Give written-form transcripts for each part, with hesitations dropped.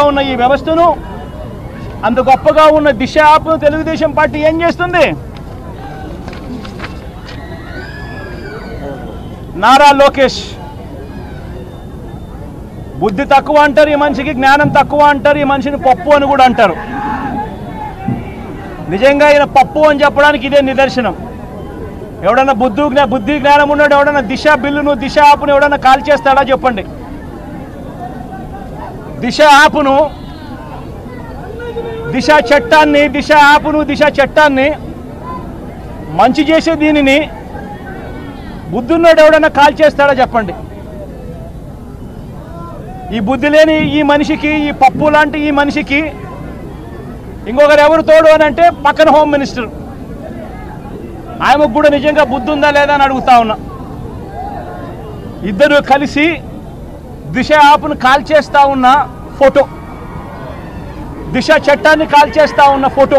ఉన్న ఈ వ్యవస్థను, అంత గొప్పగా ఉన్న దిశ యాప్ను తెలుగుదేశం పార్టీ ఏం చేస్తుంది? నారా లోకేష్ బుద్ధి తక్కువ అంటారు ఈ మనిషికి, జ్ఞానం తక్కువ అంటారు ఈ మనిషిని, పప్పు అని కూడా అంటారు. నిజంగా ఈయన పప్పు అని చెప్పడానికి ఇదే నిదర్శనం. ఎవడన్నా బుద్ధి జ్ఞానం ఉన్నాడు ఎవడన్నా దిశ బిల్లును, దిశ యాప్ను ఎవడన్నా కాల్ చేస్తాడా చెప్పండి? దిశ యాప్ను, దిశ చట్టాన్ని, దిశ యాప్ను, దిశ చట్టాన్ని మంచి చేసే దీనిని బుద్ధున్నాడు ఎవడన్నా కాల్ చేస్తాడా చెప్పండి? ఈ బుద్ధి లేని ఈ మనిషికి, ఈ పప్పు లాంటి ఈ మనిషికి ఇంకొకరు ఎవరు తోడు అని అంటే పక్కన హోమ్ మినిస్టర్, ఆమెకు కూడా నిజంగా బుద్ధి ఉందా లేదా అని అడుగుతా ఉన్నా. ఇద్దరు కలిసి దిశ యాప్ను కాల్ చేస్తూ ఉన్న ఫోటో, దిశ చట్టాన్ని కాల్ చేస్తూ ఉన్న ఫోటో.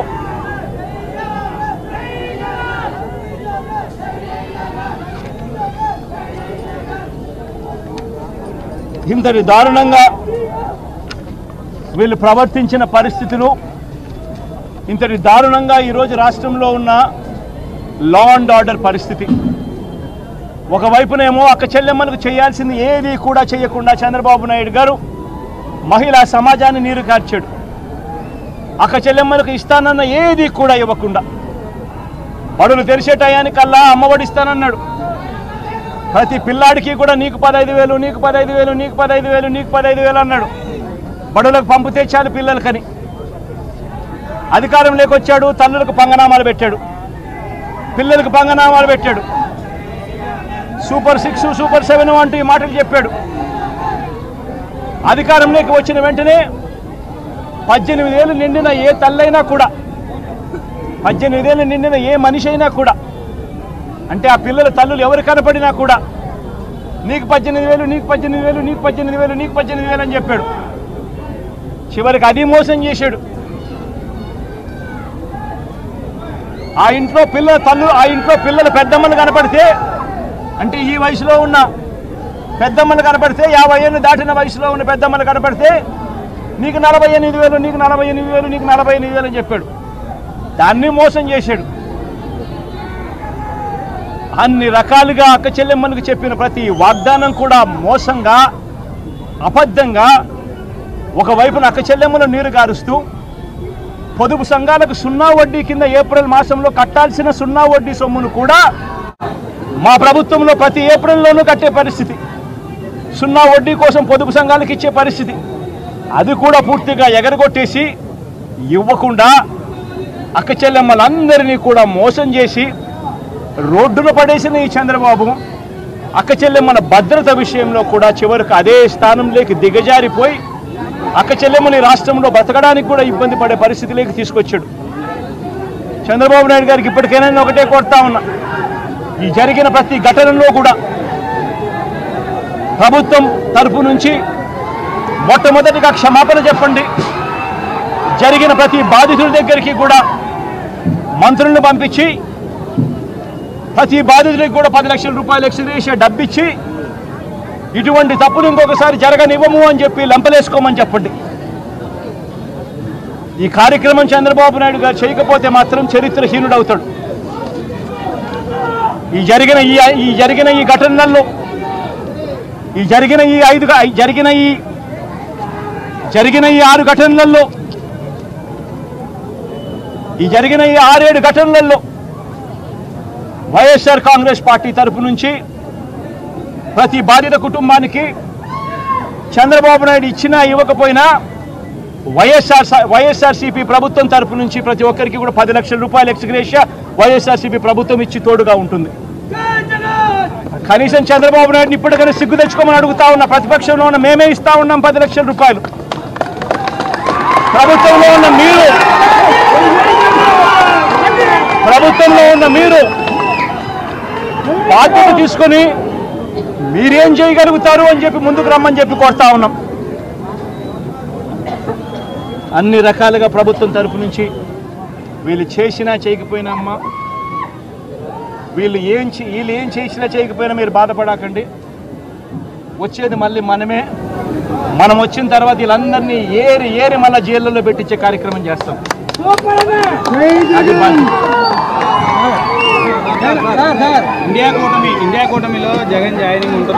ఇంతటి దారుణంగా వీళ్ళు ప్రవర్తించిన పరిస్థితులు, ఇంతటి దారుణంగా ఈరోజు రాష్ట్రంలో ఉన్న లా అండ్ ఆర్డర్ పరిస్థితి. ఒకవైపునేమో అక్క చెల్లెమ్మలకు చేయాల్సింది ఏది కూడా చేయకుండా చంద్రబాబు నాయుడు గారు మహిళా సమాజాన్ని నీరు కార్చాడు. అక్క చెల్లెమ్మలకు ఇస్తానన్న ఏది కూడా ఇవ్వకుండా, బడులు తెరిచే టయానికల్లా అమ్మఒడి ఇస్తానన్నాడు. ప్రతి పిల్లాడికి కూడా నీకు 15,000, నీకు 15,000, నీకు 15,000, నీకు 15,000 అన్నాడు. బడులకు పంపితే చాలు పిల్లలకని. అధికారంలోకి వచ్చాడు, తల్లులకు పంగనామాలు పెట్టాడు, పిల్లలకు పంగనామాలు పెట్టాడు. సూపర్ 6, సూపర్ 7 అంటూ ఈ మాటలు చెప్పాడు. అధికారంలోకి వచ్చిన వెంటనే 18 ఏళ్ళు నిండిన ఏ తల్లైనా కూడా, 18 ఏళ్ళు నిండిన ఏ మనిషి అయినా కూడా, అంటే ఆ పిల్లల తల్లులు ఎవరు కనపడినా కూడా నీకు 18,000, నీకు 18,000, నీకు 18,000, నీకు 18,000 అని చెప్పాడు. చివరికి అది మోసం చేశాడు. ఆ ఇంట్లో పిల్లల పెద్దమ్మలు కనపడితే, అంటే ఈ వయసులో ఉన్న పెద్దమ్మలు కనపడితే, 50 ఏళ్ళు దాటిన వయసులో ఉన్న పెద్దమ్మలు కనపడితే నీకు 48,000, నీకు 48,000, నీకు 48,000 అని చెప్పాడు. దాన్ని మోసం చేశాడు. అన్ని రకాలుగా అక్క చెల్లెమ్మలకు చెప్పిన ప్రతి వాగ్దానం కూడా మోసంగా, అబద్ధంగా, ఒకవైపున అక్క చెల్లెమ్మలు నీరు గారుస్తూ పొదుపు సంఘాలకు 0 వడ్డీ కింద ఏప్రిల్ మాసంలో కట్టాల్సిన 0 వడ్డీ సొమ్మును కూడా మా ప్రభుత్వంలో ప్రతి ఏప్రిల్లోనూ కట్టే పరిస్థితి, 0 వడ్డీ కోసం పొదుపు సంఘాలకు ఇచ్చే పరిస్థితి, అది కూడా పూర్తిగా ఎగరగొట్టేసి ఇవ్వకుండా అక్క చెల్లెమ్మలందరినీ కూడా మోసం చేసి రోడ్డున పడేసిన ఈ చంద్రబాబు అక్క చెల్లెమ్మల భద్రత విషయంలో కూడా చివరికి అదే స్థానంలోకి దిగజారిపోయి అక్క చెల్లెమ్మని రాష్ట్రంలో బ్రతకడానికి కూడా ఇబ్బంది పడే పరిస్థితిలోకి తీసుకొచ్చాడు. చంద్రబాబు నాయుడు గారికి ఇప్పటికైనా ఒకటే కోరుతా ఉన్నా, ఈ జరిగిన ప్రతి ఘటనలో కూడా ప్రభుత్వం తరపు నుంచి మొట్టమొదటిగా క్షమాపణ చెప్పండి. జరిగిన ప్రతి బాధితుల దగ్గరికి కూడా మంత్రులను పంపించి ప్రతి బాధితుడికి కూడా 10 లక్షల రూపాయలు ఎక్స్గ్రేషియా డబ్బిచ్చి ఇటువంటి తప్పులు ఇంకొకసారి జరగనివ్వము అని చెప్పి లంపలేసుకోమని చెప్పండి. ఈ కార్యక్రమం చంద్రబాబు నాయుడు గారు చేయకపోతే మాత్రం చరిత్రహీనుడు అవుతాడు. ఈ జరిగిన ఈ ఘటనల్లో, జరిగిన ఈ 6 ఘటనలలో, జరిగిన ఈ 6-7 ఘటనలలో వైఎస్ఆర్ కాంగ్రెస్ పార్టీ తరపు నుంచి ప్రతి బాధిత కుటుంబానికి చంద్రబాబు నాయుడు ఇచ్చినా ఇవ్వకపోయినా వైఎస్ఆర్సీపీ ప్రభుత్వం తరపు నుంచి ప్రతి ఒక్కరికి కూడా 10 లక్షల రూపాయలు ఎక్స్గ్రేషియా వైఎస్ఆర్సీపీ ప్రభుత్వం ఇచ్చి తోడుగా ఉంటుంది. కనీసం చంద్రబాబు నాయుడుని ఇప్పటికైనా సిగ్గు తెచ్చుకోమని అడుగుతా ఉన్న, ప్రతిపక్షంలో ఉన్న మేమే ఇస్తా ఉన్నాం 10 లక్షల రూపాయలు. ప్రభుత్వంలో ఉన్న మీరు బాధ్యత తీసుకొని మీరేం చేయగలుగుతారు అని చెప్పి ముందుకు రమ్మని చెప్పి కోరుతా ఉన్నాం. అన్ని రకాలుగా ప్రభుత్వం తరపు నుంచి వీళ్ళు చేసినా చేయకపోయినా అమ్మా, వీళ్ళు ఏం చేసినా చేయకపోయినా మీరు బాధపడకండి. వచ్చేది మళ్ళీ మనమే. మనం వచ్చిన తర్వాత వీళ్ళందరినీ ఏరి ఏరి మళ్ళీ జైళ్ళలో పెట్టించే కార్యక్రమం చేస్తాం. అది ఇండియా కూటమిలో జగన్ జాయినింగ్ ఉంటుంది.